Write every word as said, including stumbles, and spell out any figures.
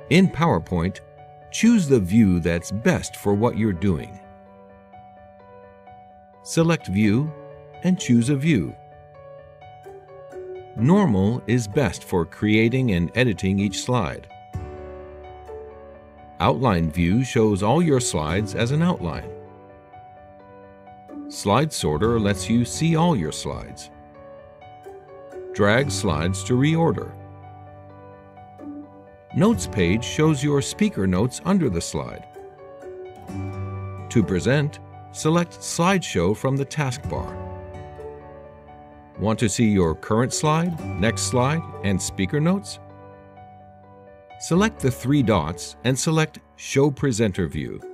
In PowerPoint, choose the view that's best for what you're doing. Select View and choose a view. Normal is best for creating and editing each slide. Outline View shows all your slides as an outline. Slide Sorter lets you see all your slides. Drag slides to reorder. Notes page shows your speaker notes under the slide. To present, select Slideshow from the taskbar. Want to see your current slide, next slide, and speaker notes? Select the three dots and select Show Presenter View.